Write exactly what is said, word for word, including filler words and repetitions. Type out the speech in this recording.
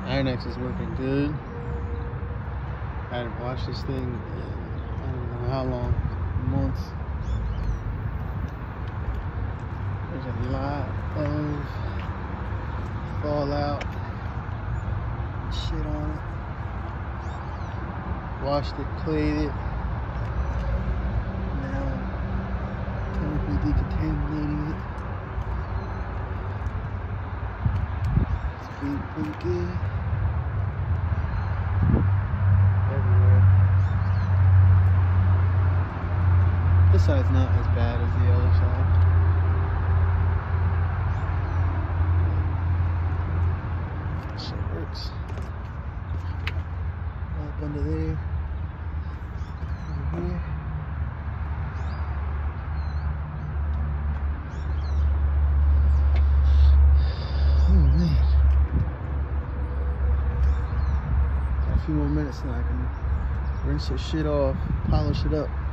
Iron-X is working good. I hadn't washed this thing in I don't know how long, months. There's a lot of fallout, shit on it. Washed it, cleaned it. Now, chemically decontaminating it. It's feeling pretty good. Everywhere. This side's not as bad as the other side. Shit works. Up under there. Over here. Oh man. Got a few more minutes and I can rinse this shit off, polish it up.